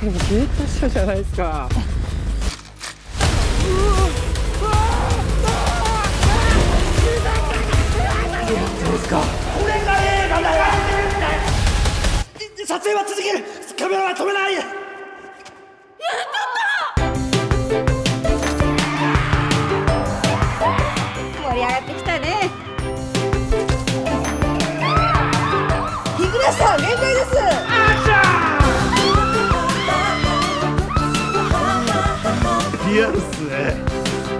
これも芸達者じゃないですか。ですか。 これが映画だよ。撮影は続ける。カメラは止めない。やった盛り上がってきたね。 日暮さん限界です。リアルっすね。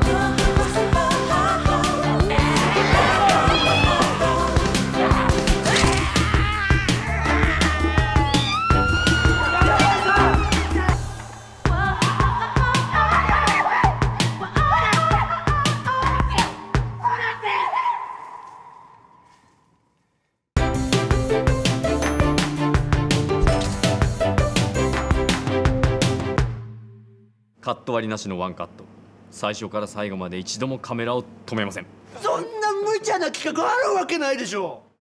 カット割りなしのワンカット。最初から最後まで一度もカメラを止めません。 そんな無茶な企画あるわけないでしょう。